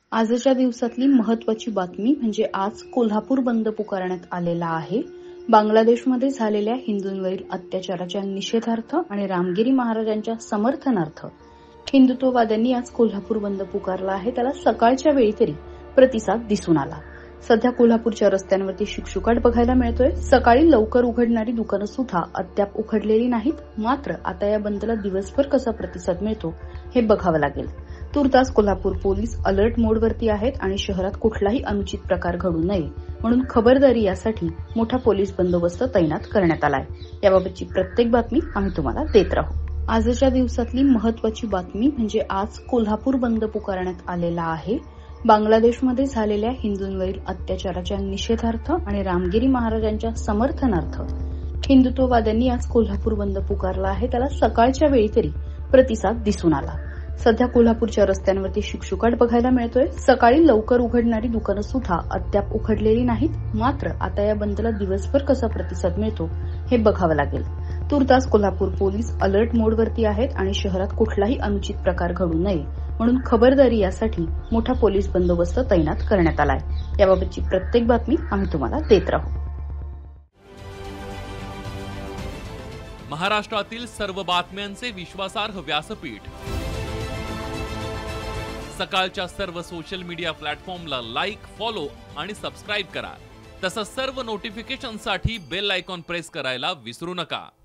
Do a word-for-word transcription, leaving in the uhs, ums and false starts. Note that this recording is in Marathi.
आजच्या दिवसातली महत्त्वाची बातमी म्हणजे आज कोल्हापूर बंद पुकारण्यात आलेला आहे. बांगलादेशमध्ये झालेल्या हिंदूंवरील अत्याचाराच्या निषेधार्थ आणि रामगिरी महाराजांच्या समर्थनार्थ हिंदुत्ववाद्यांनी आज कोल्हापूर बंद पुकारला आहे. त्याला सकाळच्या वेळी तरी प्रतिसाद दिसून आला. सध्या कोल्हापूरच्या रस्त्यांवरती शुकशुकाट बघायला मिळतोय. सकाळी लवकर उघडणारी दुकानं सुद्धा अद्याप उघडलेली नाहीत. मात्र आता या बंदला दिवसभर कसा प्रतिसाद मिळतो हे बघावं लागेल. तुर्तास कोल्हापूर पोलीस अलर्ट मोडवरती आहेत आणि शहरात कुठलाही अनुचित प्रकार घडू नये म्हणून खबरदारी यासाठी मोठा पोलीस बंदोबस्त तैनात करण्यात आलाय. याबाबतची प्रत्येक बातमी आम्ही तुम्हाला देत राहू. आजच्या दिवसातली महत्त्वाची बातमी म्हणजे आज कोल्हापूर बंद पुकारण्यात आलेला आहे. बांगलादेशमध्ये झालेल्या हिंदूंवरील अत्याचाराच्या निषेधार्थ आणि रामगिरी महाराजांच्या समर्थनार्थ हिंदुत्ववाद्यांनी आज कोल्हापूर बंद पुकारला आहे. त्याला सकाळच्या वेळी तरी प्रतिसाद दिसून आला. सध्या कोल्हापूरच्या रस्त्यांवरती शुकशुकाट बघायला मिळतोय. सकाळी लवकर उघडणारी दुकानं सुद्धा अद्याप उघडलेली नाहीत. मात्र आता या बंदला दिवसभर कसा प्रतिसाद मिळतो हे बघावं लागेल. तुर्तास कोल्हापूर पोलीस अलर्ट मोडवरती आहेत आणि शहरात कुठलाही अनुचित प्रकार घडू नये म्हणून खबरदारी यासाठी मोठा पोलीस बंदोबस्त तैनात करण्यात आलाय. याबाबतची प्रत्येक बातमी आम्ही तुम्हाला देत राहू. महाराष्ट्रातील सर्व बातम्यांचे विश्वासार्ह व्यासपीठ सकाळच्या सर्व सोशल मीडिया प्लॅटफॉर्मला लाईक, फॉलो आणि सबस्क्राईब करा. तसंच सर्व नोटिफिकेशनसाठी बेल आयकॉन प्रेस करायला विसरू नका.